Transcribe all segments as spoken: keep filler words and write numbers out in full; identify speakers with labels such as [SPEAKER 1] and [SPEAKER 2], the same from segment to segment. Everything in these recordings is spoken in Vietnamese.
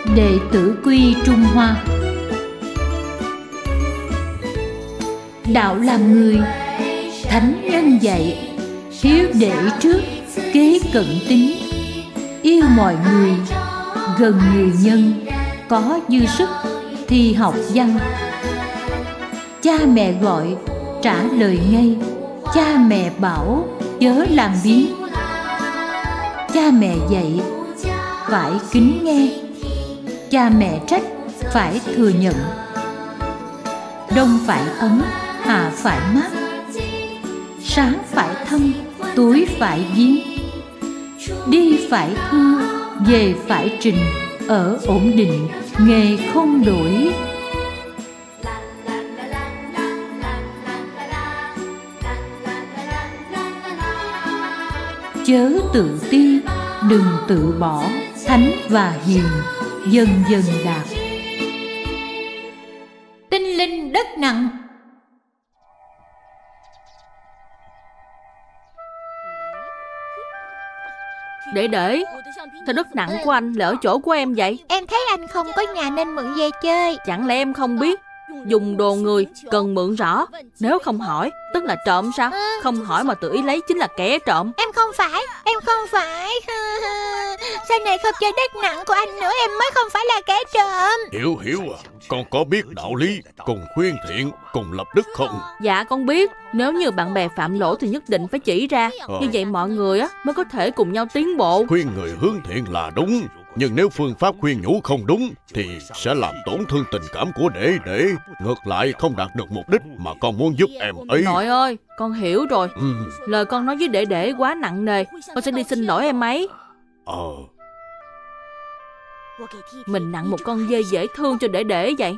[SPEAKER 1] Đệ tử quy Trung Hoa. Đạo làm người, thánh nhân dạy, hiếu đệ trước, kế cận tín, yêu mọi người, gần người nhân, có dư sức thì học văn. Cha mẹ gọi trả lời ngay, cha mẹ bảo chớ làm biếng. Cha mẹ dạy phải kính nghe, cha mẹ trách phải thừa nhận. Đông phải ấm, hạ phải mát, sáng phải thâm, tối phải giếng. Đi phải thưa, về phải trình, ở ổn định, nghề không đổi. Chớ tự ti, đừng tự bỏ, thánh và hiền dần dần đạt. Tinh linh đất nặng.
[SPEAKER 2] Để để Sao đất nặng của anh lại ở chỗ của em vậy?
[SPEAKER 3] Em thấy anh không có nhà nên mượn về chơi.
[SPEAKER 2] Chẳng lẽ em không biết dùng đồ người cần mượn rõ? Nếu không hỏi tức là trộm sao?
[SPEAKER 3] à.
[SPEAKER 2] Không hỏi mà tự ý lấy chính là kẻ trộm.
[SPEAKER 3] Em không phải, em không phải. Sau này không chơi đất nặng của anh nữa, em mới không phải là kẻ trộm.
[SPEAKER 4] Hiểu hiểu à, con có biết đạo lý cùng khuyên thiện cùng lập đức không?
[SPEAKER 2] Dạ con biết. Nếu như bạn bè phạm lỗi thì nhất định phải chỉ ra. à. Như vậy mọi người á mới có thể cùng nhau tiến bộ.
[SPEAKER 4] Khuyên người hướng thiện là đúng, nhưng nếu phương pháp khuyên nhủ không đúng thì sẽ làm tổn thương tình cảm của đệ đệ. Ngược lại không đạt được mục đích mà con muốn giúp em ấy.
[SPEAKER 2] Nội ơi, con hiểu rồi.
[SPEAKER 4] ừ.
[SPEAKER 2] Lời con nói với đệ đệ quá nặng nề. Con sẽ đi xin lỗi em ấy.
[SPEAKER 4] Ờ
[SPEAKER 2] Mình nặng một con dê dễ thương cho đệ đệ vậy.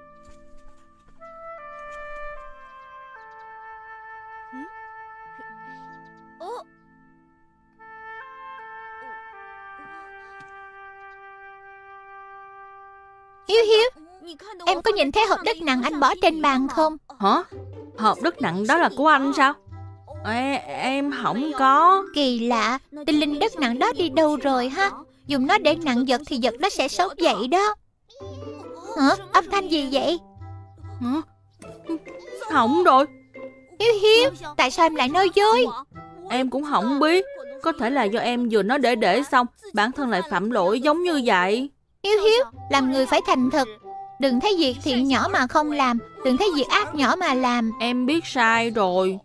[SPEAKER 3] Hiếu Hiếu, em có nhìn thấy hộp đất nặng anh bỏ trên bàn không?
[SPEAKER 2] Hả? Hộp đất nặng đó là của anh sao? Ê, em không có.
[SPEAKER 3] Kỳ lạ, tinh linh đất nặng đó đi đâu rồi ha? Dùng nó để nặng vật thì vật nó sẽ sống dậy đó. Hả? Âm thanh gì vậy?
[SPEAKER 2] Hả? Hỏng rồi.
[SPEAKER 3] Hiếu Hiếu, tại sao em lại nói dối?
[SPEAKER 2] Em cũng không biết. Có thể là do em vừa nói để để xong bản thân lại phạm lỗi giống như vậy.
[SPEAKER 3] Hiếu Hiếu, làm người phải thành thật. Đừng thấy việc thiện nhỏ mà không làm, đừng thấy việc ác nhỏ mà làm.
[SPEAKER 2] Em biết sai rồi.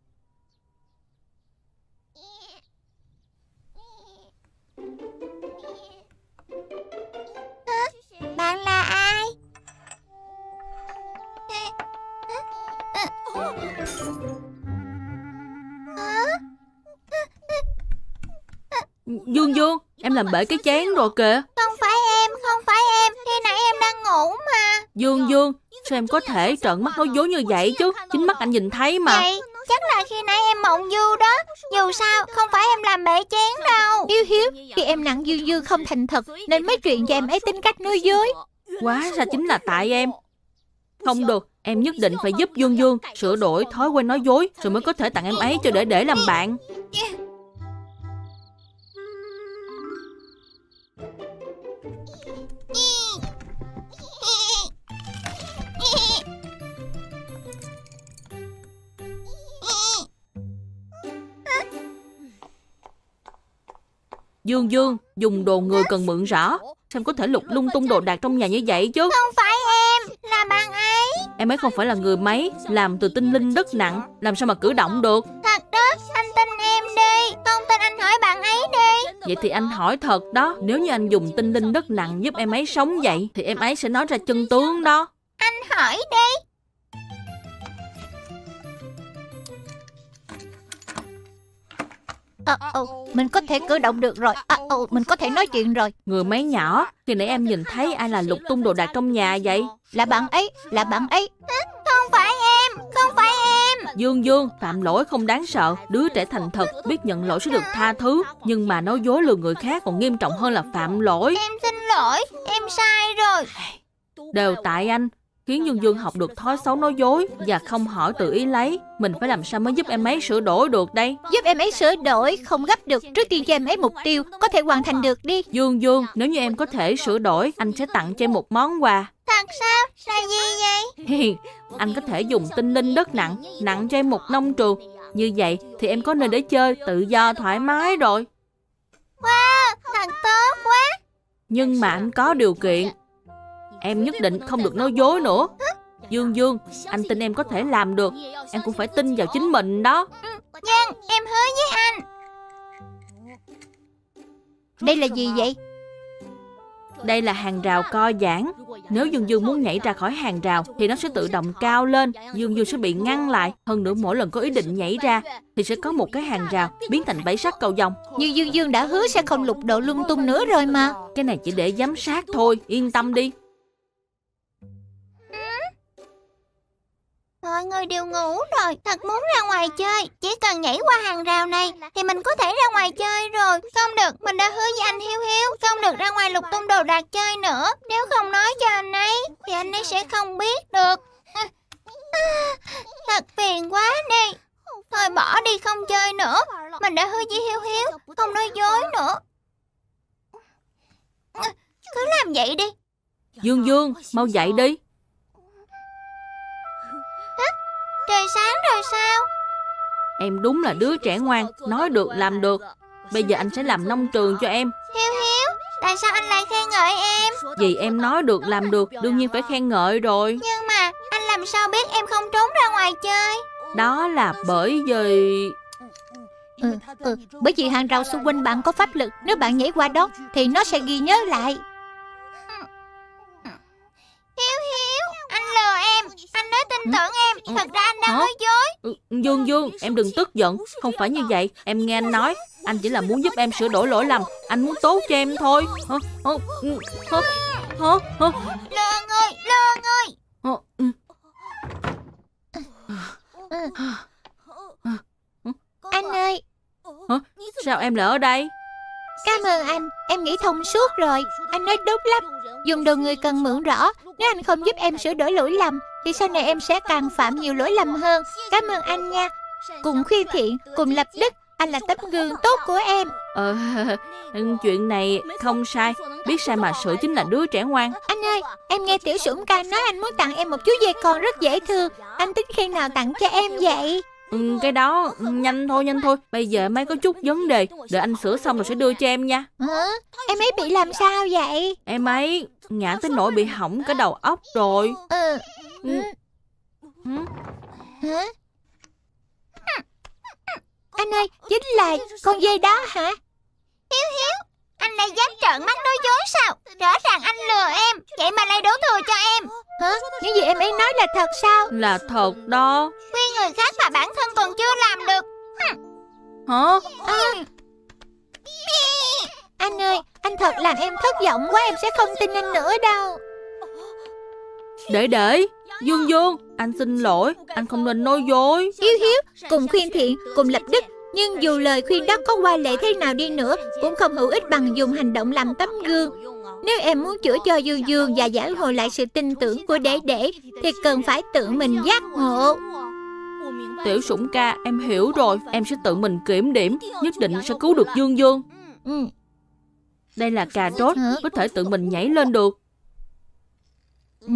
[SPEAKER 3] Bạn là ai?
[SPEAKER 2] Dương Dương, em làm bể cái chén rồi kìa.
[SPEAKER 3] Không phải em, không phải em. Khi nãy em đang ngủ mà.
[SPEAKER 2] Dương Dương, sao em có thể trợn mắt nói dối như vậy chứ? Chính mắt anh nhìn thấy mà.
[SPEAKER 3] Vậy chắc là khi nãy em mộng du đó. Dù sao không phải em làm bể chén đâu. Hiếu Hiếu, khi em nặng Dương Dương không thành thật nên mới truyền cho em ấy tính cách nói dối.
[SPEAKER 2] Hóa ra chính là tại em. Không được, em nhất định phải giúp Dương Dương sửa đổi thói quen nói dối, rồi mới có thể tặng em ấy cho để để làm bạn. Dương Dương, dùng đồ người cần mượn rõ. Sao em có thể lục lung tung đồ đạc trong nhà như vậy chứ?
[SPEAKER 3] Không phải em, là bạn ấy.
[SPEAKER 2] Em ấy không phải là người máy làm từ tinh linh đất nặng, làm sao mà cử động được?
[SPEAKER 3] Thật đó, anh tin em đi. Không tin anh hỏi bạn ấy đi.
[SPEAKER 2] Vậy thì anh hỏi thật đó. Nếu như anh dùng tinh linh đất nặng giúp em ấy sống dậy thì em ấy sẽ nói ra chân tướng đó.
[SPEAKER 3] Anh hỏi đi. Ờ, ờ, mình có thể cử động được rồi. À, ờ, mình có thể nói chuyện rồi.
[SPEAKER 2] Người máy nhỏ, khi nãy em nhìn thấy ai là lục tung đồ đạc trong nhà vậy?
[SPEAKER 3] Là bạn ấy, là bạn ấy. Không phải em, không phải em.
[SPEAKER 2] Dương Dương, phạm lỗi không đáng sợ. Đứa trẻ thành thật biết nhận lỗi sẽ được tha thứ. Nhưng mà nói dối lừa người khác còn nghiêm trọng hơn là phạm lỗi.
[SPEAKER 3] Em xin lỗi, em sai rồi.
[SPEAKER 2] Đều tại anh. khiến Dương Dương học được thói xấu nói dối và không hỏi tự ý lấy. Mình phải làm sao mới giúp em ấy sửa đổi được đây?
[SPEAKER 3] Giúp em ấy sửa đổi không gấp được, trước tiên cho em ấy mục tiêu có thể hoàn thành được đi.
[SPEAKER 2] Dương Dương, nếu như em có thể sửa đổi, anh sẽ tặng cho em một món quà.
[SPEAKER 3] Thật sao? Là gì vậy?
[SPEAKER 2] Anh có thể dùng tinh linh đất nặng nặng cho em một nông trường. Như vậy thì em có nơi để chơi tự do thoải mái rồi.
[SPEAKER 3] Wow, thật tốt quá.
[SPEAKER 2] Nhưng mà anh có điều kiện. Em nhất định không được nói dối nữa. Dương Dương, anh tin em có thể làm được. Em cũng phải tin vào chính mình đó.
[SPEAKER 3] Vâng, em hứa với anh. Đây là gì vậy?
[SPEAKER 2] Đây là hàng rào co giãn. Nếu Dương Dương muốn nhảy ra khỏi hàng rào thì nó sẽ tự động cao lên. Dương Dương sẽ bị ngăn lại. Hơn nữa mỗi lần có ý định nhảy ra thì sẽ có một cái hàng rào biến thành bẫy sắt cầu vồng.
[SPEAKER 3] Như Dương Dương đã hứa sẽ không lục độ lung tung nữa rồi mà.
[SPEAKER 2] Cái này chỉ để giám sát thôi, yên tâm đi.
[SPEAKER 3] Mọi người đều ngủ rồi, thật muốn ra ngoài chơi. Chỉ cần nhảy qua hàng rào này thì mình có thể ra ngoài chơi rồi. Không được, mình đã hứa với anh Hiếu Hiếu không được ra ngoài lục tung đồ đạc chơi nữa. Nếu không nói cho anh ấy thì anh ấy sẽ không biết được. Thật phiền quá đi. Thôi bỏ đi, không chơi nữa. Mình đã hứa với Hiếu Hiếu không nói dối nữa. Cứ làm vậy đi.
[SPEAKER 2] Dương Dương, mau dậy đi.
[SPEAKER 3] Trời sáng rồi sao?
[SPEAKER 2] Em đúng là đứa trẻ ngoan, nói được làm được. Bây giờ anh sẽ làm nông trường cho em.
[SPEAKER 3] Hiếu Hiếu, tại sao anh lại khen ngợi em?
[SPEAKER 2] Vì em nói được làm được, đương nhiên phải khen ngợi rồi.
[SPEAKER 3] Nhưng mà anh làm sao biết em không trốn ra ngoài chơi?
[SPEAKER 2] Đó là bởi vì...
[SPEAKER 3] Ừ, ừ, bởi vì hàng rào xung quanh bạn có pháp lực. Nếu bạn nhảy qua đó thì nó sẽ ghi nhớ lại. Hiếu Hiếu, anh lừa em. Anh nói tin tưởng em. Thật ra anh đang
[SPEAKER 2] Hả?
[SPEAKER 3] nói dối.
[SPEAKER 2] Dương Dương, em đừng tức giận. Không phải như vậy, em nghe anh nói. Anh chỉ là muốn giúp em sửa đổi lỗi lầm. Anh muốn tốt cho em thôi. Hả? Hả? Hả? Hả? Hả?
[SPEAKER 3] Lừa người, lừa người. Anh ơi.
[SPEAKER 2] Hả? Sao em lại ở đây?
[SPEAKER 3] Cảm ơn anh, em nghĩ thông suốt rồi. Anh nói đúng lắm. Dùng đồ người cần mượn rõ. Nếu anh không giúp em sửa đổi lỗi lầm thì sau này em sẽ càng phạm nhiều lỗi lầm hơn. Cảm ơn anh nha. Cùng khuyên thiện, cùng lập đức. Anh là tấm gương tốt của em.
[SPEAKER 2] Ờ, chuyện này không sai. Biết sai mà sửa chính là đứa trẻ ngoan.
[SPEAKER 3] Anh ơi, em nghe Tiểu Sủng ca nói anh muốn tặng em một chú dê con rất dễ thương. Anh tính khi nào tặng cho em vậy?
[SPEAKER 2] Ừ, cái đó nhanh thôi nhanh thôi. Bây giờ em ấy có chút vấn đề, đợi anh sửa xong rồi sẽ đưa cho em nha.
[SPEAKER 3] Hả? Em ấy bị làm sao vậy?
[SPEAKER 2] Em ấy ngã tới nỗi bị hỏng cả đầu óc rồi.
[SPEAKER 3] Ừ.
[SPEAKER 2] Ừ. Ừ.
[SPEAKER 3] Hả? Anh ơi, chính là con dê đó hả? Hiếu Hiếu, anh lại dám trợn mắt nói dối sao? Rõ ràng anh lừa em, vậy mà lại đổ thừa cho em. Hả? Những gì em ấy nói là thật sao?
[SPEAKER 2] Là thật đó.
[SPEAKER 3] Khuyên người khác mà bản thân còn chưa làm được.
[SPEAKER 2] Hả?
[SPEAKER 3] À. Anh ơi, anh thật làm em thất vọng quá, em sẽ không tin anh nữa đâu.
[SPEAKER 2] Để để Dương Dương, anh xin lỗi, anh không nên nói dối.
[SPEAKER 3] Hiếu Hiếu, cùng khuyên thiện, cùng lập đức. Nhưng dù lời khuyên đó có qua lệ thế nào đi nữa cũng không hữu ích bằng dùng hành động làm tấm gương. Nếu em muốn chữa cho Dương Dương và vãn hồi lại sự tin tưởng của Đế Đế thì cần phải tự mình giác ngộ.
[SPEAKER 2] Tiểu Sủng ca, em hiểu rồi. Em sẽ tự mình kiểm điểm, nhất định sẽ cứu được Dương Dương.
[SPEAKER 3] Ừ.
[SPEAKER 2] Đây là cà rốt, có thể tự mình nhảy lên được.
[SPEAKER 3] Ừ.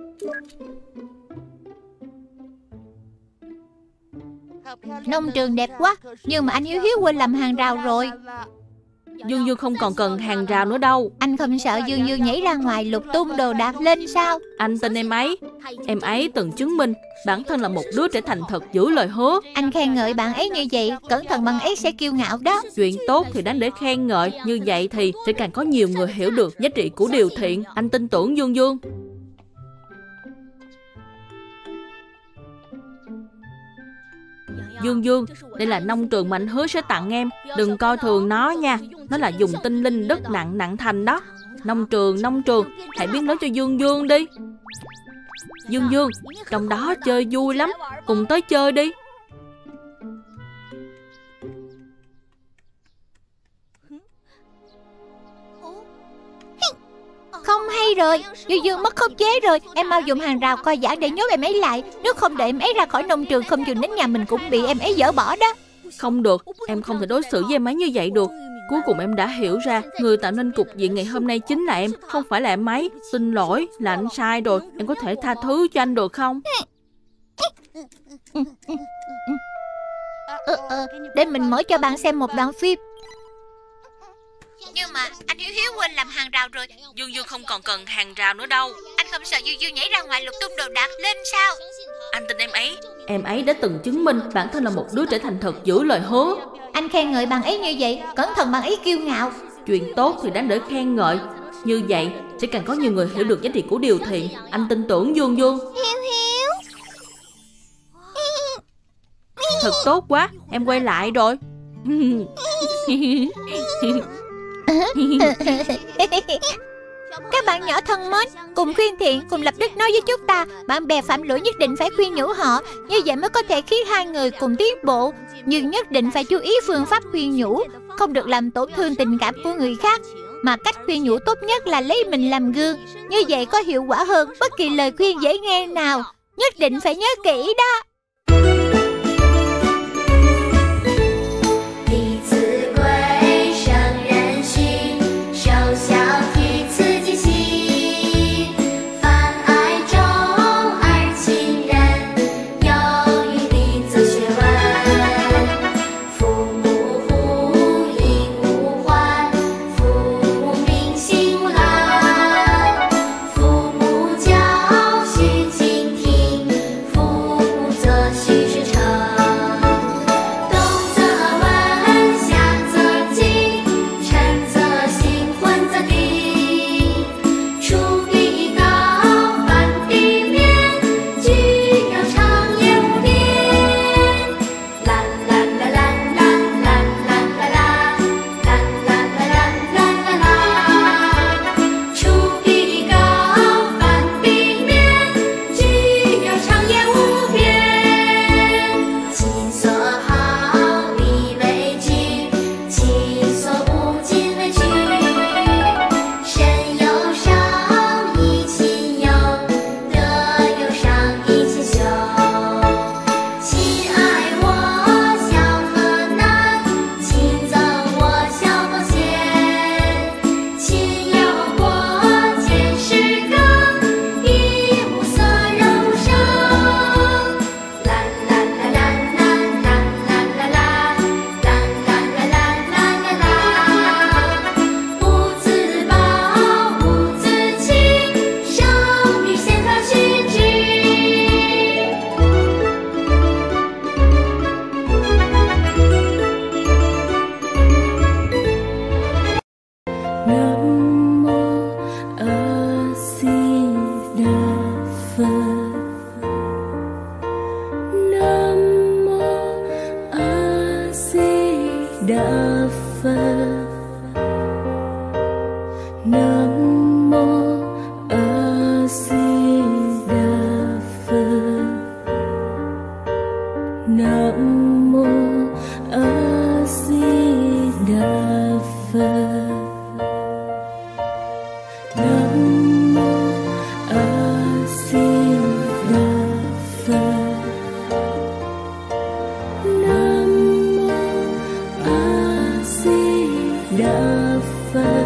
[SPEAKER 3] Nông trường đẹp quá, nhưng mà anh Hiếu Hiếu quên làm hàng rào rồi.
[SPEAKER 2] Dương Dương không còn cần hàng rào nữa đâu.
[SPEAKER 3] Anh không sợ Dương Dương nhảy ra ngoài lục tung đồ đạc lên sao?
[SPEAKER 2] Anh tin em ấy. Em ấy từng chứng minh bản thân là một đứa trẻ thành thật, giữ lời hứa.
[SPEAKER 3] Anh khen ngợi bạn ấy như vậy, cẩn thận bạn ấy sẽ kiêu ngạo đó.
[SPEAKER 2] Chuyện tốt thì đáng để khen ngợi. Như vậy thì sẽ càng có nhiều người hiểu được giá trị của điều thiện. Anh tin tưởng Dương Dương. Dương Dương, đây là nông trường mà anh hứa sẽ tặng em. Đừng coi thường nó nha. Nó là dùng tinh linh đất nặng nặng thành đó. Nông trường, nông trường, hãy biến nó cho Dương Dương đi. Dương Dương, trong đó chơi vui lắm. Cùng tới chơi đi.
[SPEAKER 3] Không hay rồi. Dương Dương mất khống chế rồi. Em mau dùng hàng rào coi giảng để nhốt em ấy lại. Nếu không để em ấy ra khỏi nông trường, không chừng đến nhà mình cũng bị em ấy dỡ bỏ đó.
[SPEAKER 2] Không được, em không thể đối xử với em ấy như vậy được. Cuối cùng em đã hiểu ra, người tạo nên cục diện ngày hôm nay chính là em, không phải là em ấy. Xin lỗi, là anh sai rồi. Em có thể tha thứ cho anh được không?
[SPEAKER 3] Ừ, ừ, để mình mở cho bạn xem một đoạn phim. Nhưng mà anh Hiếu Hiếu quên làm hàng rào rồi.
[SPEAKER 2] Dương Dương không còn cần hàng rào nữa đâu.
[SPEAKER 3] Anh không sợ Dương Dương nhảy ra ngoài lục tung đồ đạc lên sao?
[SPEAKER 2] Anh tin em ấy. Em ấy đã từng chứng minh bản thân là một đứa trẻ thành thật, giữ lời hứa.
[SPEAKER 3] Anh khen ngợi bạn ấy như vậy, cẩn thận bạn ấy kiêu ngạo.
[SPEAKER 2] Chuyện tốt thì đáng để khen ngợi. Như vậy sẽ càng có nhiều người hiểu được giá trị của điều thiện. Anh tin tưởng Dương Dương.
[SPEAKER 3] Hiếu Hiếu.
[SPEAKER 2] Thật tốt quá, em quay lại rồi.
[SPEAKER 3] Các bạn nhỏ thân mến, cùng khuyên thiện, cùng lập đức nói với chúng ta, bạn bè phạm lỗi nhất định phải khuyên nhủ họ. Như vậy mới có thể khiến hai người cùng tiến bộ. Nhưng nhất định phải chú ý phương pháp khuyên nhủ, không được làm tổn thương tình cảm của người khác. Mà cách khuyên nhủ tốt nhất là lấy mình làm gương. Như vậy có hiệu quả hơn bất kỳ lời khuyên dễ nghe nào. Nhất định phải nhớ kỹ đó.
[SPEAKER 5] Nam mô A Di Đà Phật.